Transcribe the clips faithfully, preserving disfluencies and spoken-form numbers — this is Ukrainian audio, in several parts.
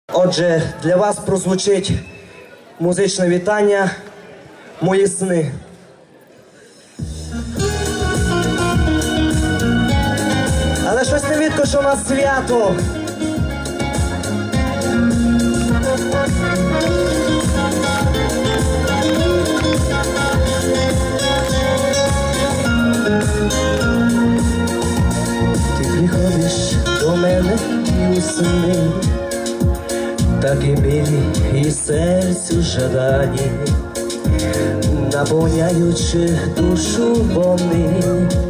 Отже, для вас прозвучить музичне вітання «Мої сни». Але щось не видко, що у нас свято. Ти приходиш до мене у сни, такі милі і серцю жадані, наповняючи душу вони,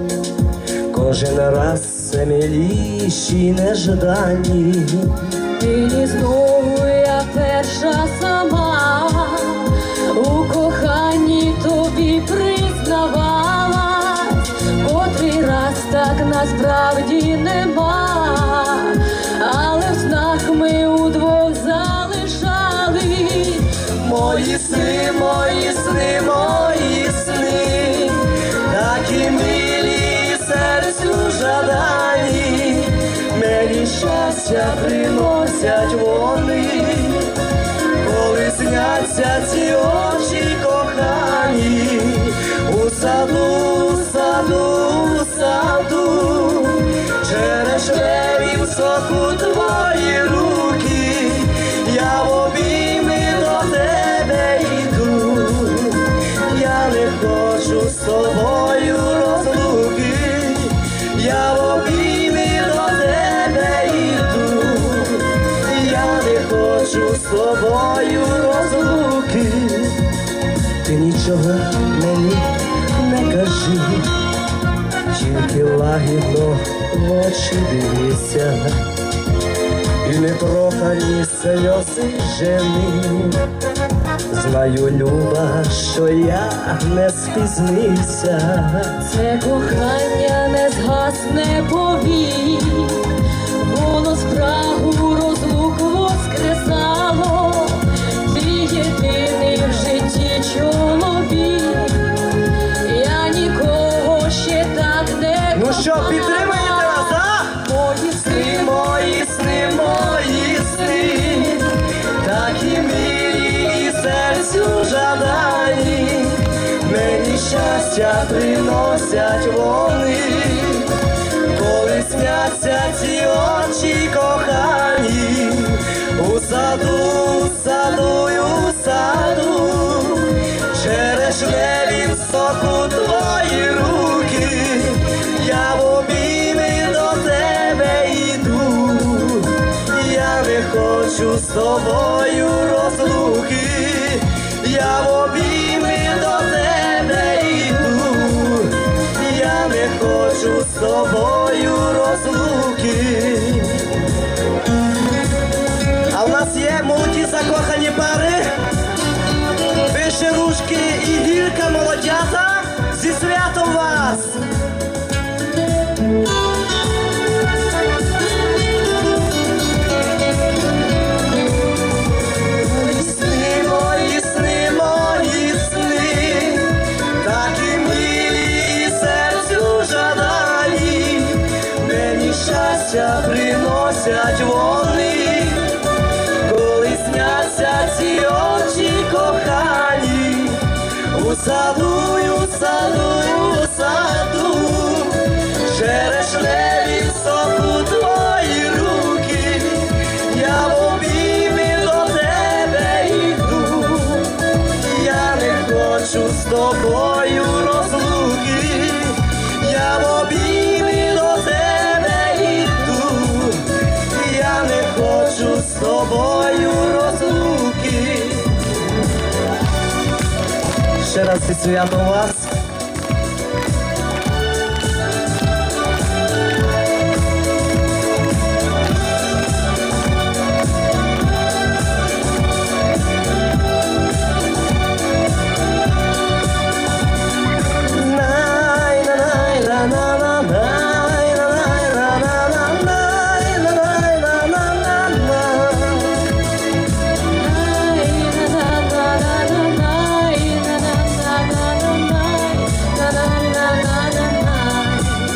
кожен раз все миліші неждані. І знову я перша сама у коханні тобі признавалась, котрий раз так насправді нема, але в знак ми удвох залишали. Мої сни, мої сни, мої сни, такі милі серцю жадані, мені щастя приносять вони, коли сняться ці очі кохані, у саду, саду, саду, черешневім соку твої руки, я в обійми до тебе йду, я не хочу з тобою розлуки, я в обійми до тебе йду, я не хочу з тобою розлуки. Ти нічого мені не кажи, тільки лагідно в очі дивися, і не прохані сльози жени. Знаю, люба, що я не спізнився. Це кохання не згасне повік, воно спрагу розлук воскресало. Ти єдиний в житті чоловік, я нікого ще так не Ну що, підтримаєте нас, а? Мої Сни, мої сни, мої сни, такі милі і серцю жадані, мені щастя приносять вони, коли сняться ці очі кохані, у саду, саду, у саду, черешневім соку твої руки, я в обійми до тебе йду, я не хочу з тобою розлуки, я в обійми до тебе йду, я не хочу з тобою розлуки. А в нас є молоді закохані пари, Вишерушки і Гірка молодята, зі святом вас! Мої сни, мої сни, мої сни, такі милі і серцю жадані, мені щастя приносять вони, коли сняться ці очі кохані, у саду, у саду, у саду, черешневі соку твої руки, я в обійми до тебе йду, я не хочу з тобою розлуки, я в обійми до тебе йду, я не хочу з тобою розлуки. Ще раз зі святом вас.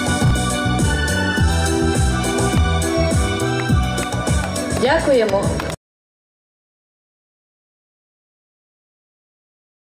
Дякуємо.